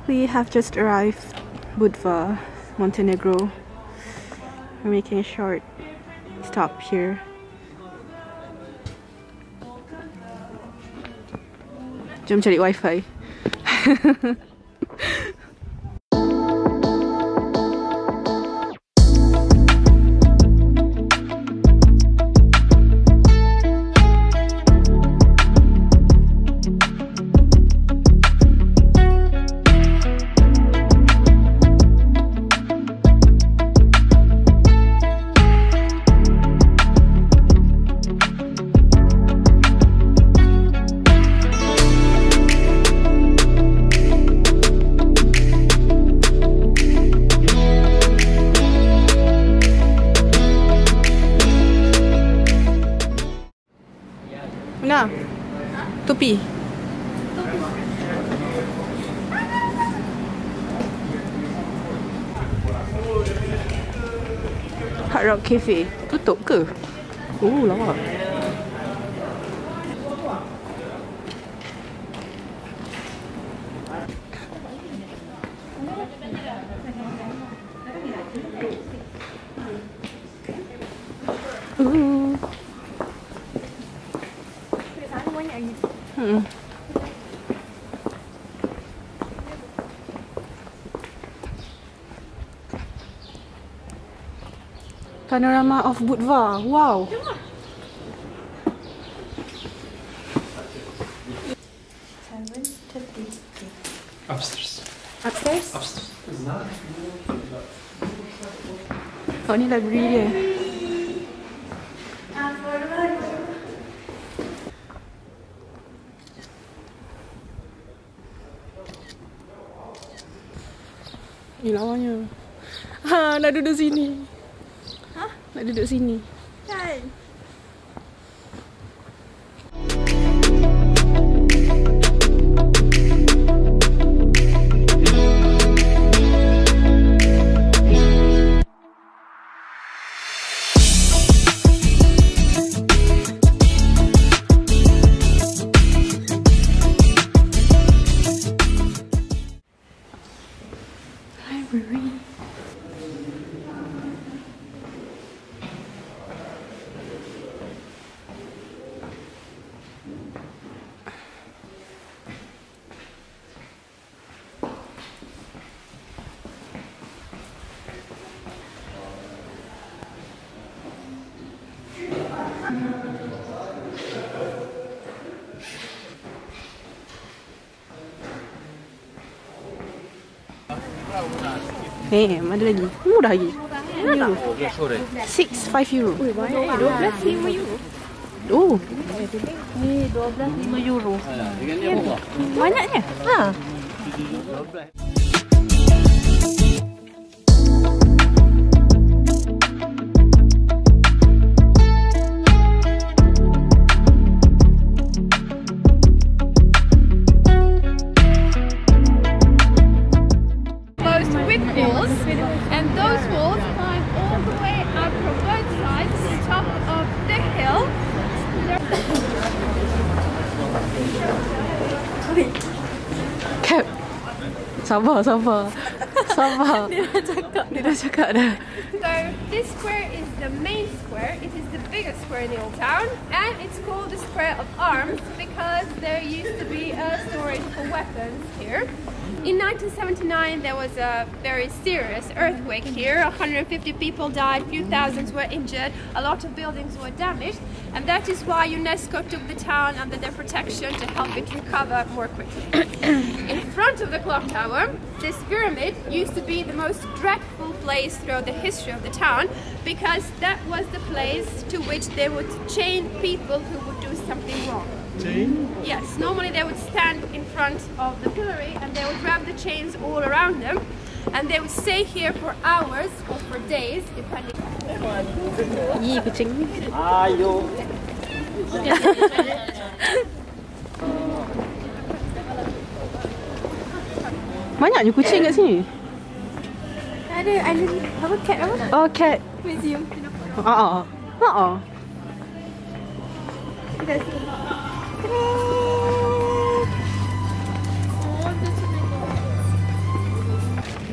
We have just arrived Budva, Montenegro. We're making a short stop here. Jom cari wifi. Nah, topi. Hard Rock Cafe tutup ke? Oh, lawak. Panorama of Budva. Wow. Upstairs. Upstairs? Upstairs. Oh, ni library dia. Ni lawanya. Ha, nak duduk sini. Hah? Nak duduk sini. Kan? Library. Ada lagi. Murah lagi. Euro. 6, 5 euro. Ui, banyak. 12, 5 euro. Oh, Ni 12, 5 euro. banyaknya. Ha. Walls, and those walls climb all the way up from both sides to the top of the hill. Cap. Sabar. Sabar. Dia dah cakap dah. So this square is the main square. It is the biggest square in the old town, and it's called the Square of Arms because there used to be a storage for weapons here. In 1979 there was a very serious earthquake here. 150 people died, few thousands were injured, a lot of buildings were damaged, and that is why UNESCO took the town under their protection to help it recover more quickly. In front of the clock tower, this pyramid used to be the most dreadful place throughout the history of the town because that was the place to which they would chain people who would do something wrong. Chain? Yes, normally they would stand in front of the pillory and they would wrap the chains all around them and they would stay here for hours or for days depending. Ih, kucing ni. Ayo. Banyaknya kucing kat sini. Ada apa cat apa? Oh, cat. Museum. Ha. Dekat sini.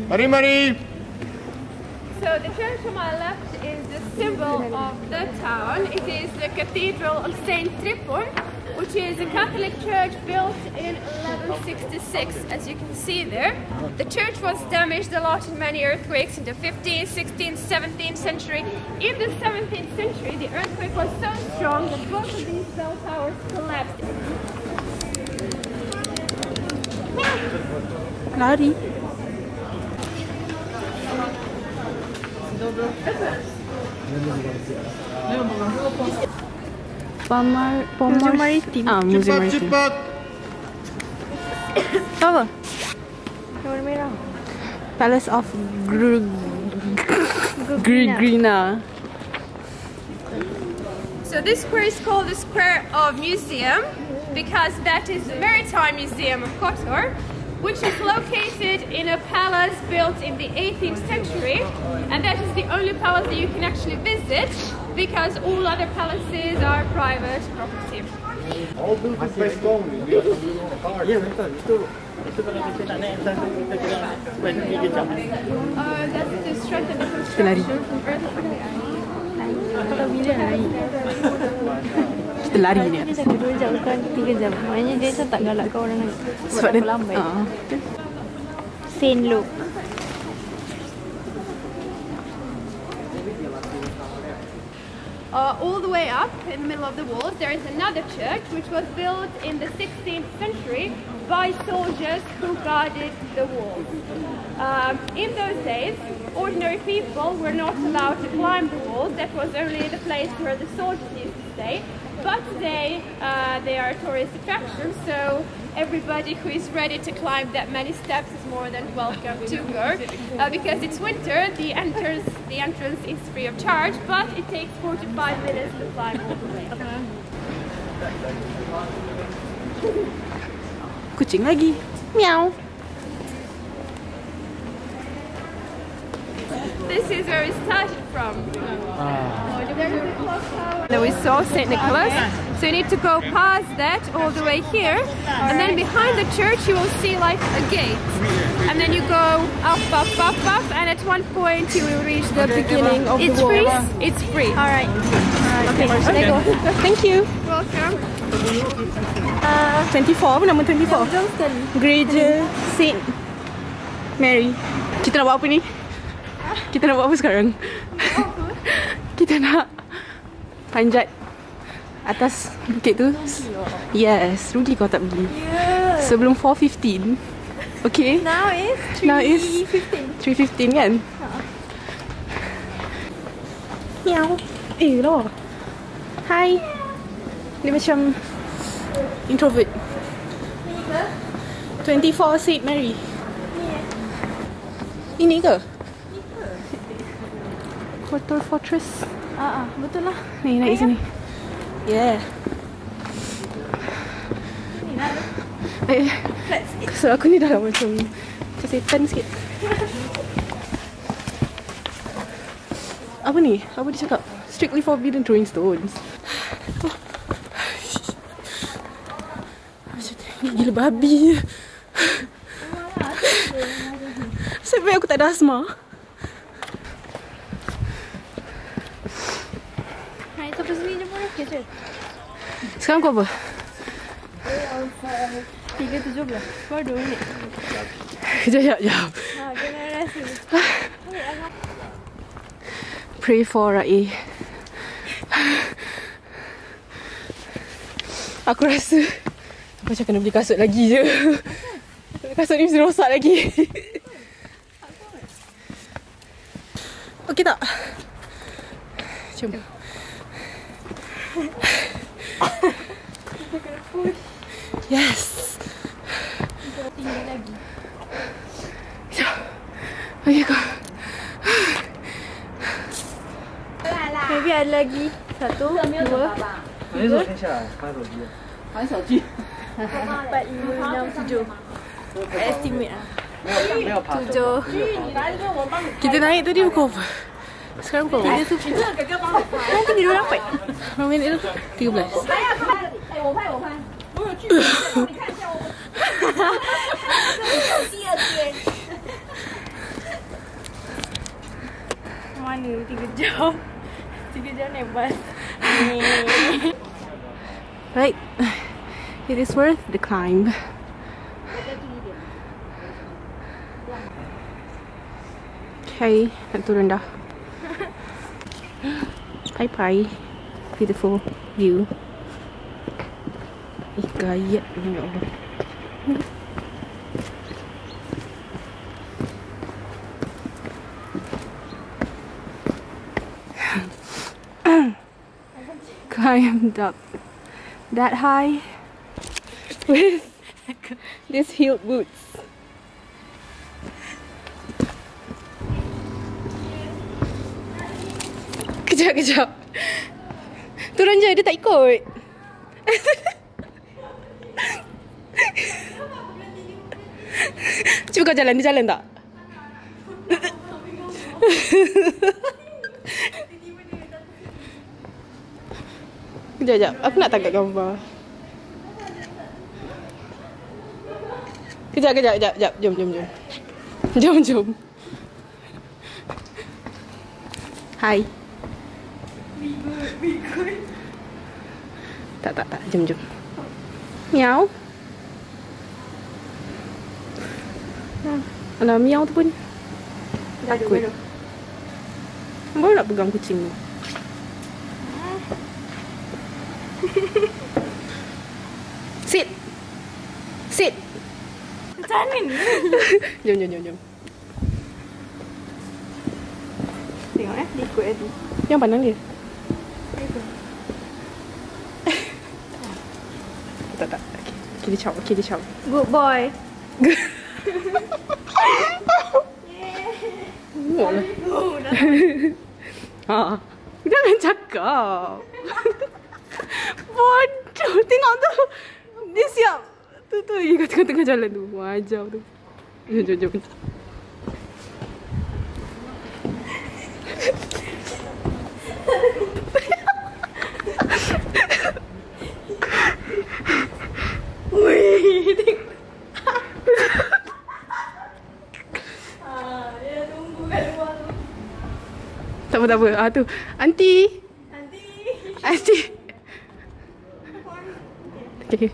Mari. So the church on my left is the symbol of the town. It is the Cathedral of Saint Tripon, which is a Catholic church built in 1166, as you can see there. The church was damaged a lot in many earthquakes in the 15th, 16th, 17th century. In the 17th century, the earthquake was so strong that both of these bell towers collapsed. Lari. Museum Maritim. Museum Maritim. Cepat. Apa? Warna merah. Palace of Grina. So this square is called the Square of Museum because that is the Maritime Museum of Kotor, which is located in a palace built in the 18th century, and that is the only palace that you can actually visit because all other palaces are private property. All built in by stone. Ya betul. Itu kalau kita nak naik atas tu kita kena spend 3 jam. That's to strengthen the Kita lari. construction from earthquake. Kalau bila naik? Kita lari ni. Dia cakap 2 jam kan 3 jam. Maknanya dia macam tak galakkan orang naik. Sebab dia lambat. Saint Luke. All the way up in the middle of the walls there is another church which was built in the 16th century by soldiers who guarded the walls. In those days, ordinary people were not allowed to climb the walls. That was only the place where the soldiers used to stay. But today they are a tourist attraction, so everybody who is ready to climb that many steps is more than welcome to go. Because it's winter, the entrance is free of charge, but it takes 45 minutes to climb all the way up. Kucing lagi. Meow. This is where we started from. Then we saw St. Nicholas, so you need to go past that all the way here, and then behind the church you will see like a gate, and then you go up, and at one point you will reach the beginning of the wall. It's free. Alright. Okay, let's go. Thank you. Welcome. 24, apa nama 24? Johnston. Gereja Saint Mary. Kita nak buat apa ni? Kita nak buat apa sekarang? Kita nak panjat atas bukit tu. Yes, rugi kau tak pergi. Sebelum 4:15. Okay. Now is 3:15 kan? Meow. Lah. Hi. Dia macam introvert. 24 Saint Mary. Ini ke? Kotor Fortress. Betul lah. Ni naik sini. Yeah. So aku ni dah macam setan sikit. Apa ni? Apa dia cakap? Strictly forbidden throwing stones. Gila babi. Sebab aku tak ada asma. Hai, sampai sini je pun okey je. Sekarang kau apa? 3:17. Baru 2 minit. Sekejap. Kena rasa. Pray for Rai. Aku rasa macam kena beli kasut lagi je. Kasut ni mesti rosak lagi. Okey tak? Jom. Yes. Tinggal lagi. Okey kau. Maybe ada lagi 1, 2, 3, 4, 5, 6, 7. Estimate lah. 7. Kita naik tadi pukul apa? Sekarang pukul apa? Nanti dia dapat. Berapa minit tu? 13. It is worth the climb. Okay, nak turun dah. Bye bye. Beautiful view. Gayat, ya Allah. Climbed up that high with these heeled boots. Kejap. Turun je, dia tak ikut. Cuba kau jalan, dia jalan tak? Kejap, aku nak tangkap gambar. Kejap. Jom. Hai. Tak. Jom. Miau. Alah, miau tu pun takut. Baru nak pegang kucing tu. Sit. Macam mana ni? Jom. Tengok dia ikut tadi. Yang pandang dia. Tak. Okay, dia caw. Good boy. Jangan cakap. Bodoh. Tengok tu. Dia siap. Tu kat tengah jalan tu. Wajar tu. Jom. Tak apa. Tu. Aunty. Okay.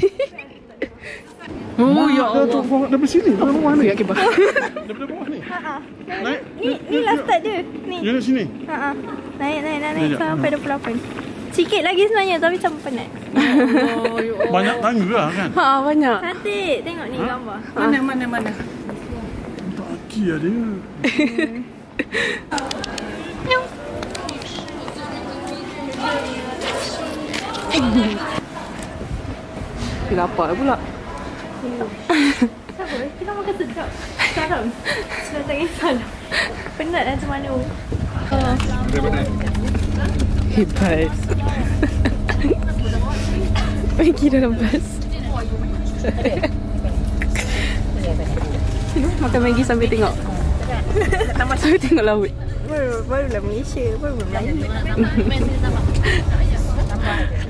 Oh ya Allah. Daripada sini, daripada bawah ni. Okay, Daripada bawah ni. Naik. Ni last start dia. Ni. Dia kat sini. Naik sampai 28. Sikit lagi sebenarnya tapi macam penat. Banyak tangga lah kan. Banyak. Cantik. Tengok ni gambar. Mana? Tak aki lah dia. Dia lapar pula. Siapa? Kita makan sedap. Salam. Sudah tak kisah dah. Penat dah macam mana. Hebat. Pergi dalam bas. Makan Maggi sambil tengok. Sambil tengok laut. Barulah Malaysia. Baru Melayu.